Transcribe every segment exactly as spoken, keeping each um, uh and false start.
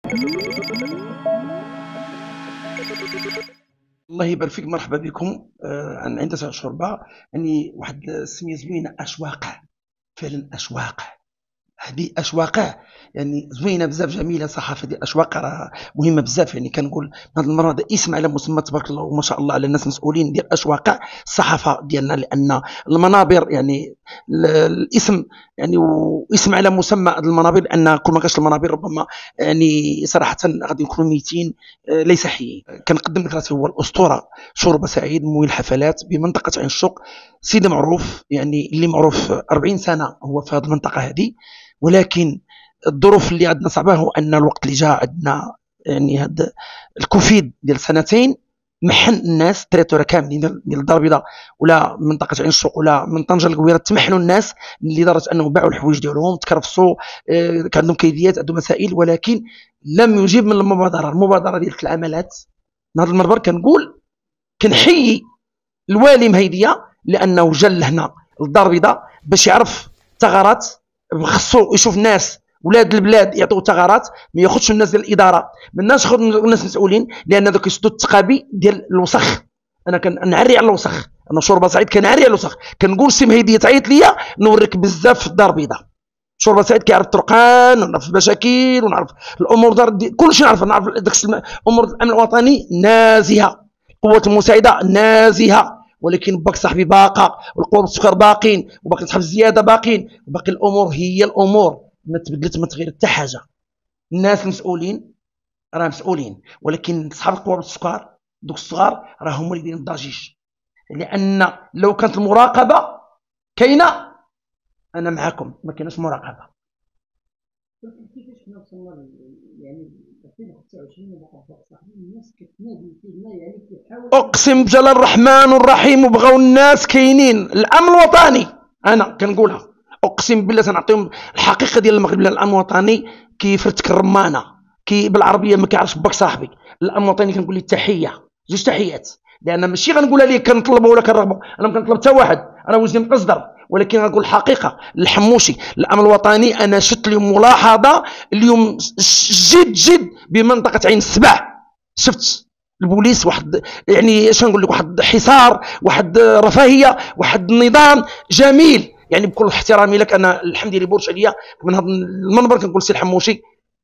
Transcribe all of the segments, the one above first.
الله يبارك فيك، مرحبا بكم. آه انا عندي شربه يعني واحد السميه زوينه، اشواق. فعلا اشواق، هذه اشواق يعني زوينه بزاف، جميله. صحافه ديال اشواق راه مهمه بزاف. يعني كنقول هذا المره هذا اسم على مسمى، تبارك الله وما شاء الله على الناس مسؤولين ديال اشواق الصحافه ديالنا، لان المنابر يعني الاسم يعني واسم على مسمى هذه المنابر، لان كل ما كانش المنابر ربما يعني صراحه غادي نكونوا ميتين ليس حيين. كنقدم لك راسي هو الاسطوره شوربه سعيد، ممول الحفلات بمنطقه عين الشوق، سيدي معروف يعني اللي معروف أربعين سنه هو في هذه المنطقه هذه. ولكن الظروف اللي عندنا صعبه، هو ان الوقت اللي جا عندنا يعني هذا الكوفيد ديال سنتين محن الناس، التريتوره كاملين ديال الدار البيضاء ولا منطقه عين الشوق ولا من طنجه للقويره، تمحنوا الناس لدرجه انهم باعوا الحوايج ديالهم، تكرفصوا، كان عندهم كيديات، عندهم مسائل. ولكن لم يجيب من المبادره المبادره ديال العملات. نهار المنبر كنقول كنحيي الوالي مهيديه، لانه جا لهنا للدار البيضاء باش يعرف ثغرات. خصو يشوف ناس ولاد البلاد يعطيو ثغرات، ما ياخذش الناس ديال الاداره، ما الناس ياخذ الناس مسؤولين، لان ذوك يسدوا التقابي ديال الوسخ. انا كنعري على الوسخ، انا شوربه سعيد كنعري على الوسخ. كنقول سي مهيديه تعيط ليا نوريك بزاف في الدار البيضاء. شوربه سعيد كيعرف الطرقان، ونعرف المشاكل، ونعرف الامور دار كلشي نعرف. نعرف داك امور الامن الوطني نازهه، القوات المساعده نازهه، ولكن باك صاحبي باقا، والقوات السكر باقين، وباقي نسحب الزياده باقين، وباقي الامور هي الامور ما تبدلت، ما تغيرت حتى حاجه. الناس المسؤولين راه مسؤولين، ولكن صحاب القوات السكر دوك الصغار راه هما اللي دايرين الضجيج. لان لو كانت المراقبه كاينه انا معاكم، ما كايناش مراقبه. كيفاش حنا وصلنا يعني ألفين وخمسة وعشرين وبقى صاحبي الناس كتنادي فينا، يعني كيحاول. اقسم بجلال الرحمن الرحيم وبغاو الناس كاينين. الامن الوطني انا كنقولها، اقسم بالله تنعطيهم الحقيقه ديال المغرب. الامن الوطني كيفرتك الرمانه، كي بالعربيه ما كيعرفش باك صاحبي. الامن الوطني كنقول ليه تحيه، جوج تحيات، لان ماشي غنقولها ليه كنطلبها ولا كنرغبوا، انا ما كنطلب حتى واحد، انا وجدي مقصدر. ولكن غنقول الحقيقه الحموشي الامن الوطني. انا شفت اليوم ملاحظه اليوم جد جد بمنطقه عين السبع، شفت البوليس واحد يعني اش نقول لك، واحد حصار، واحد رفاهيه، واحد نظام جميل. يعني بكل احترامي لك، انا الحمد لله بورش عليا من هذا المنبر كنقول سي الحموشي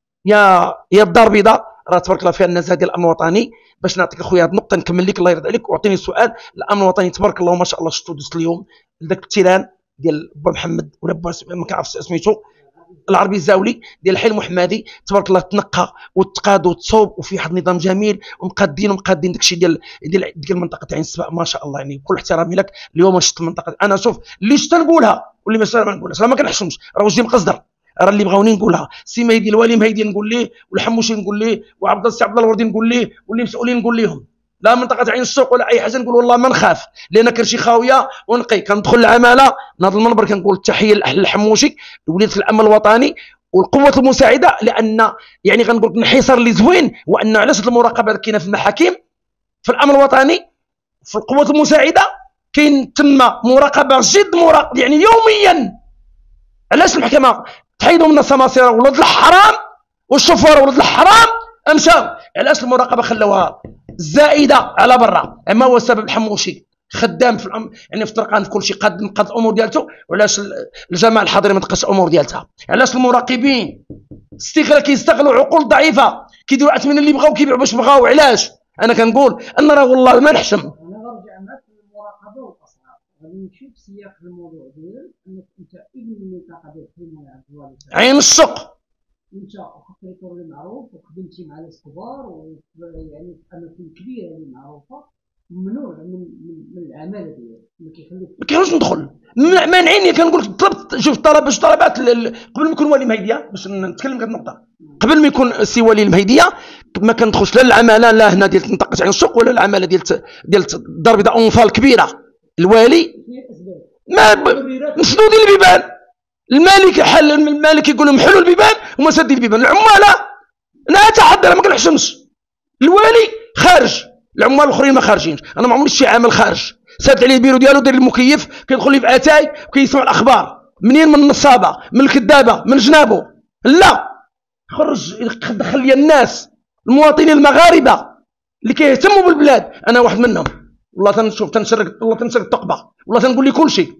يا يا الدار البيضاء راه تبارك الله فيها النزاهه ديال الامن الوطني. باش نعطيك اخويا هذه النقطه نكمل لك الله يرضى عليك واعطيني السؤال. الامن الوطني تبارك الله ما شاء الله، شفتوا دوزت اليوم لذاك التيران ديال با محمد ولا با ما كنعرفش سميتو، العربي الزاولي ديال الحي المحمدي، تبارك الله تنقى وتقاد وتصوب، وفي واحد النظام جميل، ومقادين ومقادين داكشي ديال ديال ديال منطقه عين السبع ما شاء الله. يعني بكل احترامي لك اليوم شفت المنطقه، انا شوف اللي شفت نقولها واللي ما نقولهاش، راه ما كنحشمش، راه وجدي مقصدر، راه اللي بغاوني نقولها. سي مهدي الوالي مهدي نقول ليه، والحموشي نقول ليه، وعبد السي عبد الله الوردي نقول ليه، واللي مسؤولين نقول ليهم. لا منطقه عين السوق ولا اي حاجه نقول والله ما نخاف، لان كرشي خاويه ونقي. كندخل العماله من هذا المنبر كنقول التحيه للحموشي وليله الامن الوطني والقوات المساعده، لان يعني غنقول لك الانحصار اللي زوين، وان علاش المراقبه اللي كاينه في المحاكم في الامن الوطني في القوات المساعده كاين تما مراقبه جد مراقب يعني يوميا. علاش المحكمه تحيدوا من السماسره ولاد الحرام والشفار ولاد الحرام امشاو؟ علاش المراقبه خلوها زائده على برا؟ اما هو السبب الحموشي خدام في الأم... يعني في طرقان في كل شيء قاد قاد الامور ديالته، وعلاش الجماعه الحاضرين ما تقاش الامور ديالتها؟ علاش المراقبين استغلال كيستغلوا عقول ضعيفه، كيديروا اثمنه اللي بغاو كيبيعوا باش بغاو؟ علاش؟ انا كنقول انا راه والله ما نحشم. انا غنرجع معك للمراقبه والاسرار، غادي نشوف سياق الموضوع ديالك، انك انت ابن المنطقه ديال حمايه عبد الوالي عين السوق، انت خطيتو اللي معروف وخدمتي مع ناس كبار ويعني في اماكن كبيره اللي معروفه، ممنوع من من, من العماله ديالك، ما كيخليوش ما كيخلوش ندخل، مانعيني. كنقول لك طلبت، شوف طلب باش طلبات قبل ما يكون والي المهيديه، باش نتكلم في هذه النقطه، قبل ما يكون سي والي المهيديه ما كندخلش لا العماله لا هنا ديال منطقه عين السوق ولا العماله ديال ديال الدار البيضاء انفال كبيره. الوالي ما مسدودين البيبان، المالك حل المالك يقول لهم حلوا البيبان وما سادين البيبان. العماله انا اتحدى ما كنحشمش، الوالي خارج، العمال الاخرين ما خارجينش. انا ما عمري شي عامل خارج ساد عليه البيرو ديالو داير المكيف كيدخل لي في اتاي وكيسمع الاخبار منين، من النصابه، من الكذابه، من جنابه. لا خرج دخل لي الناس المواطنين المغاربه اللي كيهتموا بالبلاد، انا واحد منهم والله تنشوف تنشرك والله تنشرك التقبه والله تنقول لي كل شيء.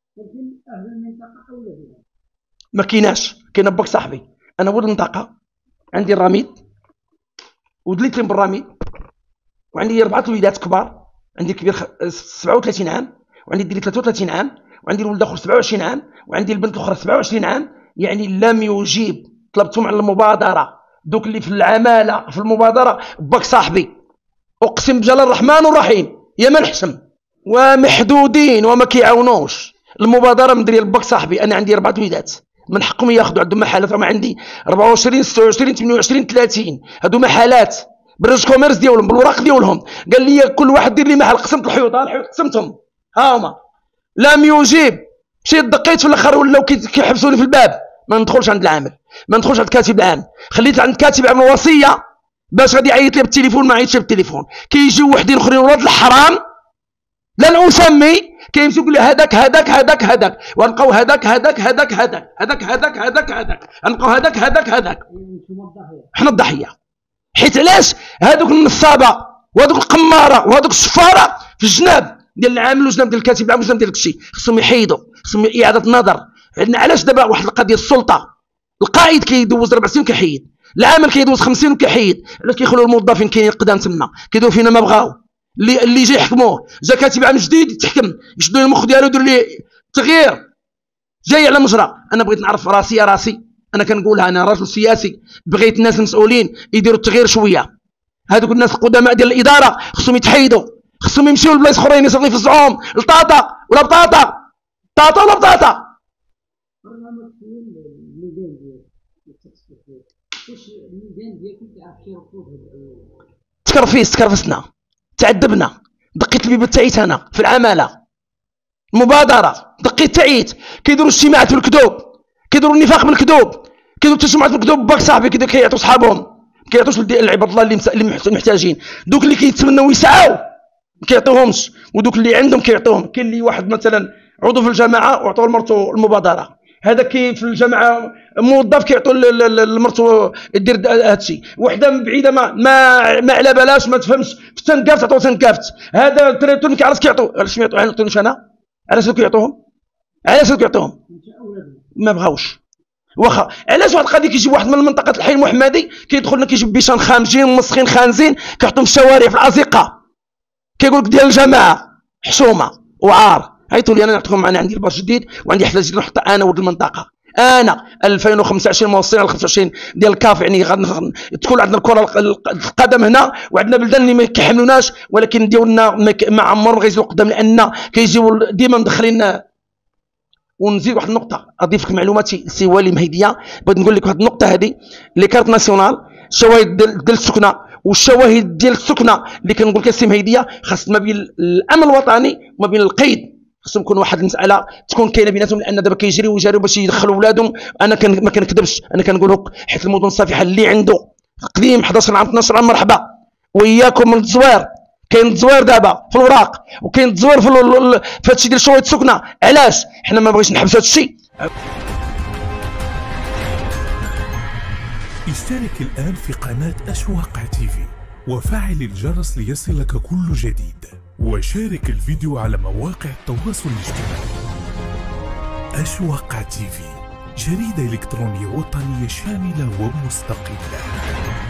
ما كايناش، كاين باك صاحبي انا ولد المنطقه، عندي الرميد ودليت لهم بالرميد، وعندي اربعه وليدات كبار، عندي الكبير سبعة وثلاثين عام، وعندي الدري ثلاثة وثلاثين عام، وعندي الولد الاخر سبعة وعشرين عام، وعندي البنت الاخرى سبعة وعشرين عام. يعني لم يجيب، طلبتهم على المبادره، دوك اللي في العماله في المبادره باك صاحبي اقسم بجلال الرحمن الرحيم يا من حشم ومحدودين وما كيعاونوش. المبادره مدريه الباك صاحبي، انا عندي اربعه وليدات من حقهم ياخذوا، عندهم محلات، راه عندي أربعة وعشرين ستة وعشرين ثمانية وعشرين ثلاثين، هادو محلات بالريج كوميرس ديالهم بالوراق ديالهم. قال لي كل واحد دير لي محل، قسمت الحيوط، ها الحيوط قسمتهم ها هما. لم يجيب، مشيت دقيت في الاخر ولاو كيحبسوني في الباب، ما ندخلش عند العامل، ما ندخلش عند الكاتب العام، خليت عند الكاتب العام الوصيه باش غادي يعيط لي بالتليفون، ما عيطش بالتليفون. كيجيو وحدين اخرين ولاد الحرام لن اسمي، كيمشيو يقول لي هذاك هذاك هذاك هذاك، ونلقاو هذاك هذاك هذاك هذاك هذاك هذاك هذاك هذاك، نلقاو هذاك هذاك هذاك. حنا الضحيه، حيت علاش هذوك النصابه وهذوك القماره وهذوك الشفاره في الجناب ديال العامل وجناب ديال الكاتب العام وجناب ديال داكشي، خصهم يحيدوا، خصهم اعاده النظر. عندنا علاش دابا واحد القضيه السلطه، القائد كيدوز ربع سنين وكيحيد، العامل كيدوز خمس سنين وكيحيد، علاش كيخلوا الموظفين كاينين قدام تما كيديروا فينا ما بغاو، اللي اللي جاي يحكموه، جا كاتب عام جديد يتحكم، يشدوا المخ ديالو يديروا ليه تغيير جاي على مجرى. انا بغيت نعرف راسي يا راسي، انا كنقولها، انا راجل سياسي، بغيت الناس المسؤولين يديروا التغيير شويه. هذوك الناس القدماء ديال الاداره خصهم يتحيدوا، خصهم يمشيو لبلايص اخرين يصيفطوا في الزعوم الطاطا ولا بطاطا، طاطا ولا بطاطا. تكرفيس تكرفسنا، تعذبنا، دقيت البيبه تاعيت انا في العماله المبادره، دقيت تعيت، كيديروا اجتماعات بالكذوب، كيديروا النفاق بالكذوب، كيديروا التجمعات بالكذوب. باك صاحبي كيعطوا صحابهم، ما كيعطوش العباد الله اللي اللي محتاجين، دوك اللي كيتمنوا يسعاو ما كيعطوهمش، ودوك اللي عندهم كيعطوهم. كاين اللي واحد مثلا عضو في الجماعه وعطوه لمرته المبادره، هذا كي في الجامعه موظف كيعطوا لمرته دير هادشي، وحده بعيده ما ما, ما على بلاش ما تفهمش في تنكافت عطوه تنكافت، هذا تريتون كيعرف كيعطوا، علاش ما يعطونيش انا؟ علاش كيعطوهم؟ علاش كيعطوهم؟ ما بغاوش. واخا علاش واحد القضيه كيجيب واحد من منطقه الحي المحمدي كيدخل لنا كيجيب بيشان خامجين مسخين خانزين كيحطهم في الشوارع في الازقه، كيقول لك ديال الجماعه حشومه وعار. عيطوا لي انا نعطيكم، انا عندي البار جديد وعندي حفله جديده نحطها انا ولد المنطقه، انا ألفين وخمسة وعشرين موصلين على خمسة وعشرين ديال الكاف، يعني غادي تكون عندنا الكره القدم هنا، وعندنا بلدان اللي ما كيحملوناش، ولكن ديالنا ما عمرهم غيزيدوا قدام، لان كيجيو ديما مدخلين. ونزيد واحد النقطه اضيف لك معلوماتي سي والي مهديه، بغيت نقول لك واحد النقطه هذه اللي كارت ناسيونال، الشواهد ديال السكنه والشواهد ديال السكنه اللي كنقول لك السي مهديه، خاص ما بين الامن الوطني وما بين القيد خصهم يكون واحد المساله تكون كاينه بيناتهم، لان دابا كيجريو ويجريو باش يدخلوا ولادهم. انا كان ما كنكذبش، انا كنقول لك حيت المدن الصافحه اللي عنده قديم أحد عشر عام اثنا عشر عام مرحبا، وياكم من التزوير، كاين التزوير دابا في الوراق، وكاين التزوير في في هادشي ديال شويه السكنه. علاش حنا ما بغيتش نحبسوا هادشي؟ اشترك الآن في قناة أشواق تيفي وفعل الجرس ليصلك كل جديد، وشارك الفيديو على مواقع التواصل الاجتماعي. أشواق تيفي، جريدة إلكترونية وطنية شاملة ومستقلة.